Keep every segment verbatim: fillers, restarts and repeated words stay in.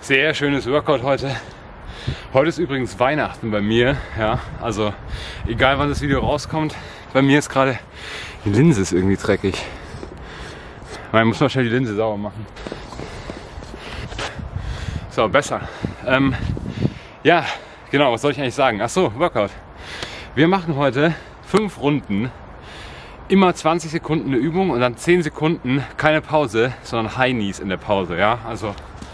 Sehr schönes Workout heute. Heute ist übrigens Weihnachten bei mir. Ja, also egal wann das Video rauskommt, bei mir ist gerade die Linse ist irgendwie dreckig. Man muss mal schnell die Linse sauber machen. So, besser. Ähm, ja, genau, was soll ich eigentlich sagen? Ach so, Workout. Wir machen heute fünf Runden, immer zwanzig Sekunden eine Übung und dann zehn Sekunden keine Pause, sondern High Knees in der Pause. Ja, also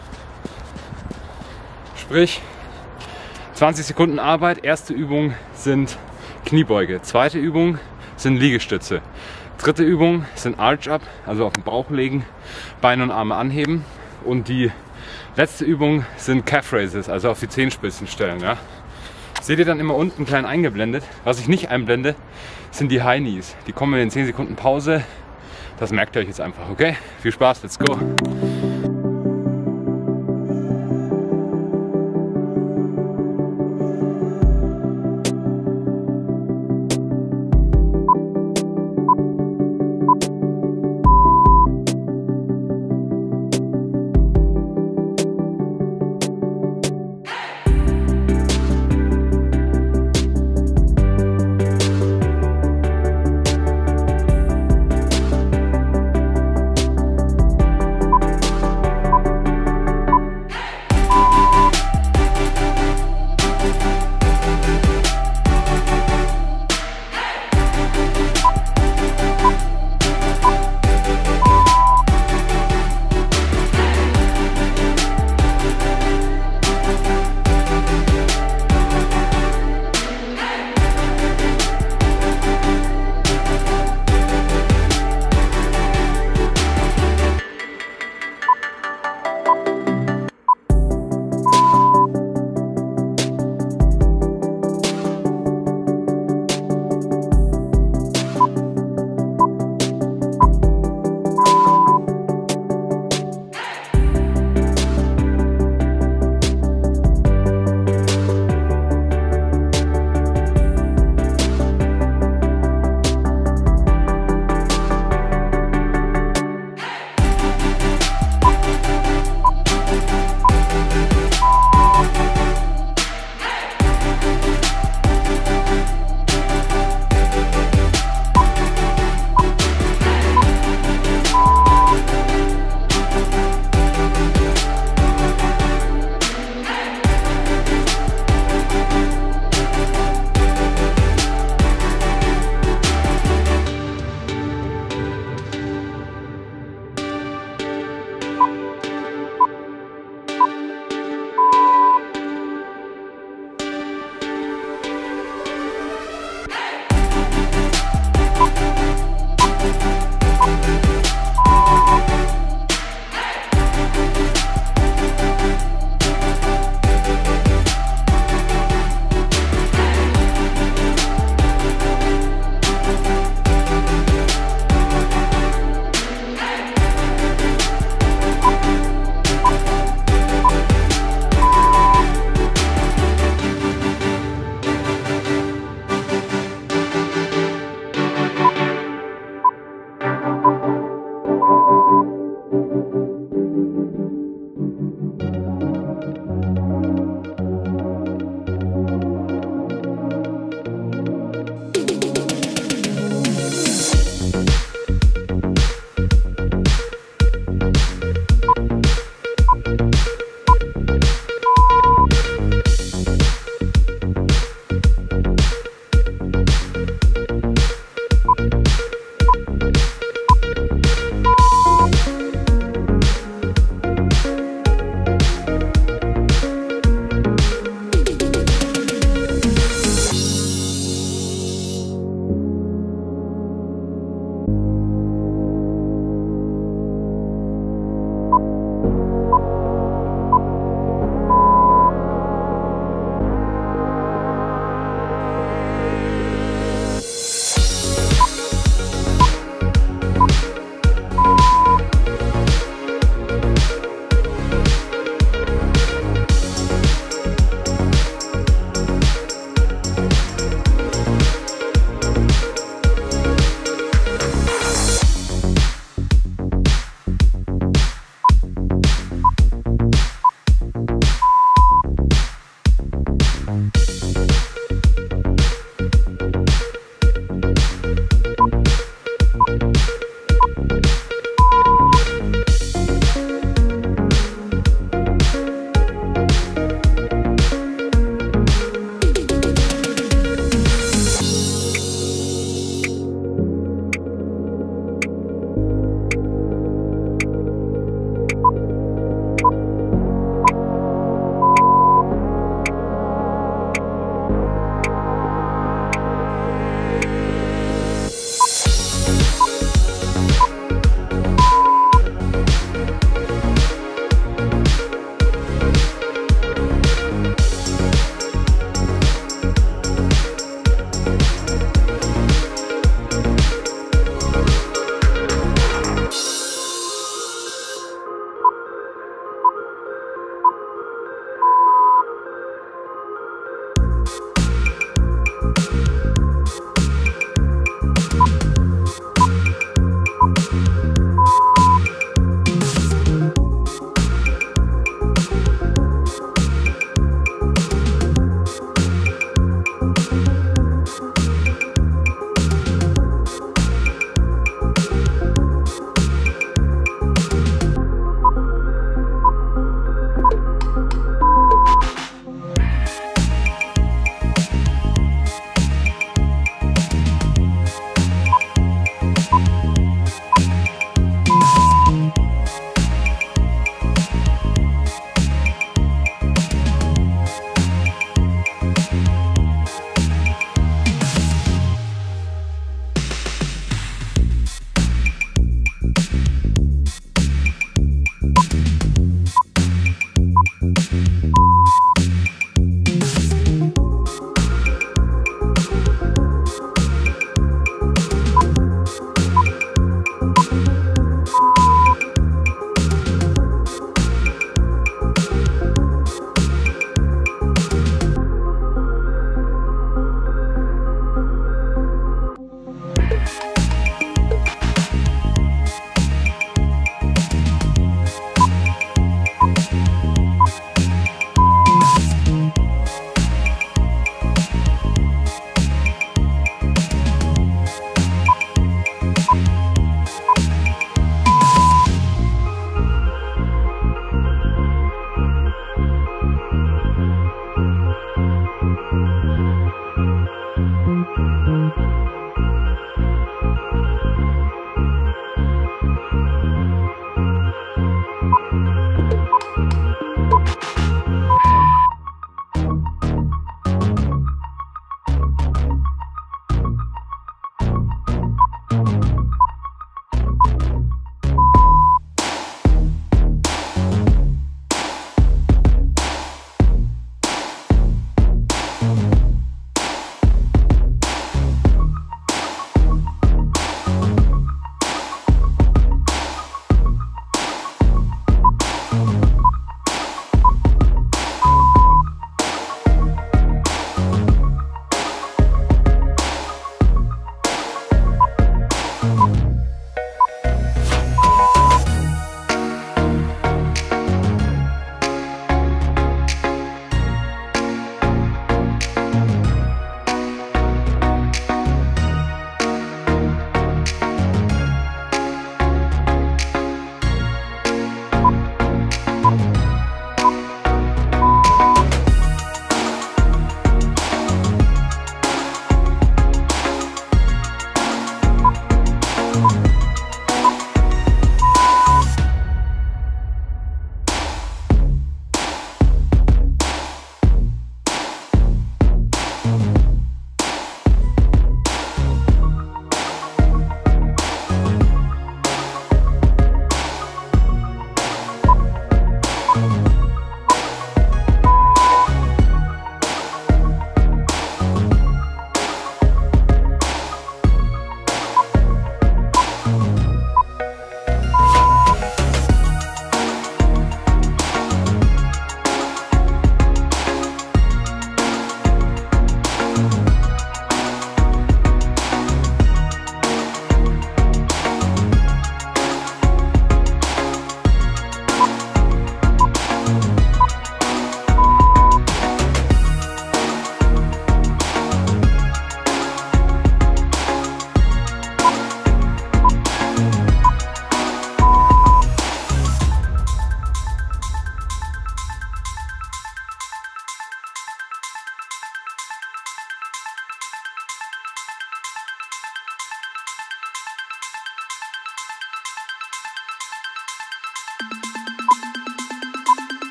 sprich zwanzig Sekunden Arbeit. Erste Übung sind Kniebeuge, zweite Übung sind Liegestütze, dritte Übung sind Arch Up, also auf den Bauch legen, Beine und Arme anheben, und die letzte Übung sind Calf Raises, also auf die Zehenspitzen stellen. Ja. Seht ihr dann immer unten klein eingeblendet. Was ich nicht einblende, sind die High Knees. Die kommen in den zehn Sekunden Pause. Das merkt ihr euch jetzt einfach, okay? Viel Spaß, let's go!